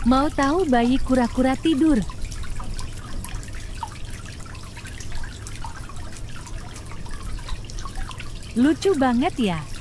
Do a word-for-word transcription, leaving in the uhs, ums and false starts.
Mau tahu bayi kura-kura tidur? Lucu banget ya.